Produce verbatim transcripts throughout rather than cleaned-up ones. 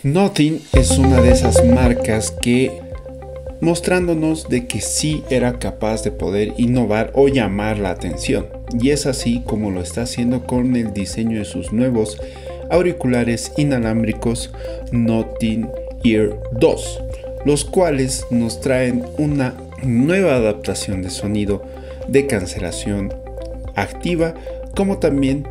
Nothing es una de esas marcas que mostrándonos de que sí era capaz de poder innovar o llamar la atención, y es así como lo está haciendo con el diseño de sus nuevos auriculares inalámbricos Nothing Ear dos, los cuales nos traen una nueva adaptación de sonido de cancelación activa, como también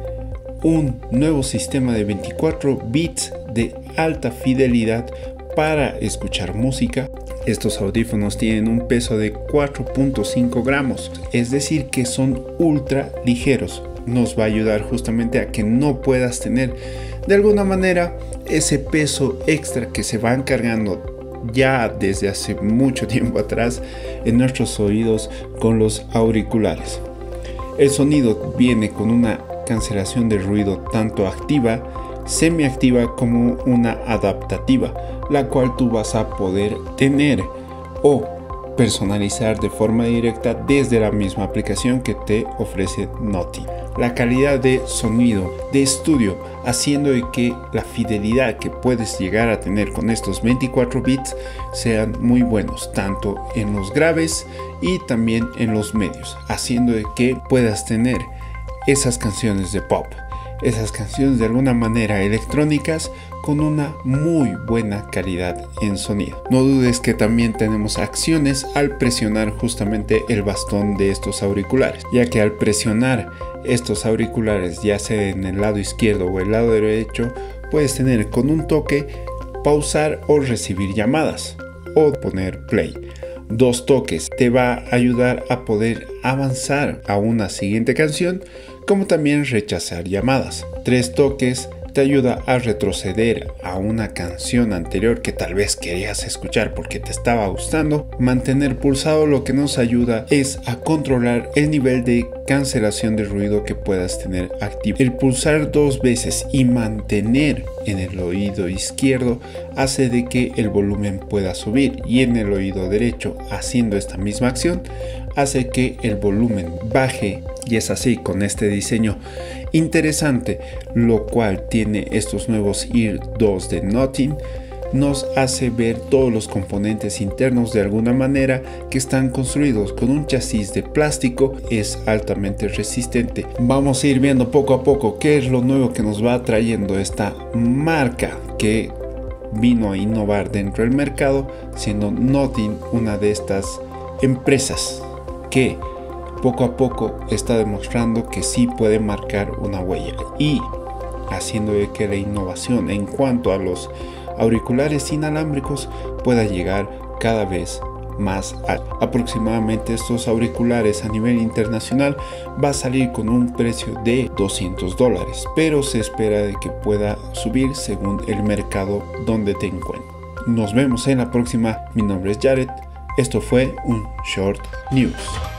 un nuevo sistema de veinticuatro bits de alta fidelidad para escuchar música. Estos audífonos tienen un peso de cuatro punto cinco gramos, es decir que son ultra ligeros. Nos va a ayudar justamente a que no puedas tener de alguna manera ese peso extra que se van cargando ya desde hace mucho tiempo atrás en nuestros oídos con los auriculares. El sonido viene con una cancelación de ruido tanto activa, semiactiva como una adaptativa, la cual tú vas a poder tener o personalizar de forma directa desde la misma aplicación que te ofrece Nothing. La calidad de sonido de estudio, haciendo de que la fidelidad que puedes llegar a tener con estos veinticuatro bits sean muy buenos, tanto en los graves y también en los medios, haciendo de que puedas tener esas canciones de pop, esas canciones de alguna manera electrónicas con una muy buena calidad en sonido. No dudes que también tenemos acciones al presionar justamente el bastón de estos auriculares, ya que al presionar estos auriculares, ya sea en el lado izquierdo o el lado derecho, puedes tener con un toque pausar o recibir llamadas o poner play. Dos toques te va a ayudar a poder avanzar a una siguiente canción, como también rechazar llamadas. Tres toques te ayuda a retroceder a una canción anterior que tal vez querías escuchar porque te estaba gustando. Mantener pulsado lo que nos ayuda es a controlar el nivel de cancelación de ruido que puedas tener activo. El pulsar dos veces y mantener en el oído izquierdo hace de que el volumen pueda subir, y en el oído derecho, haciendo esta misma acción, hace que el volumen baje. Y es así con este diseño interesante, lo cual tiene estos nuevos Ear dos de Nothing. Nos hace ver todos los componentes internos de alguna manera que están construidos con un chasis de plástico. Es altamente resistente. Vamos a ir viendo poco a poco qué es lo nuevo que nos va trayendo esta marca que vino a innovar dentro del mercado, siendo Nothing una de estas empresas que poco a poco está demostrando que sí puede marcar una huella, y haciendo de que la innovación en cuanto a los auriculares inalámbricos pueda llegar cada vez más alto. Aproximadamente estos auriculares a nivel internacional va a salir con un precio de doscientos dólares, pero se espera de que pueda subir según el mercado donde te encuentres. Nos vemos en la próxima. Mi nombre es Jared. Esto fue un Short News.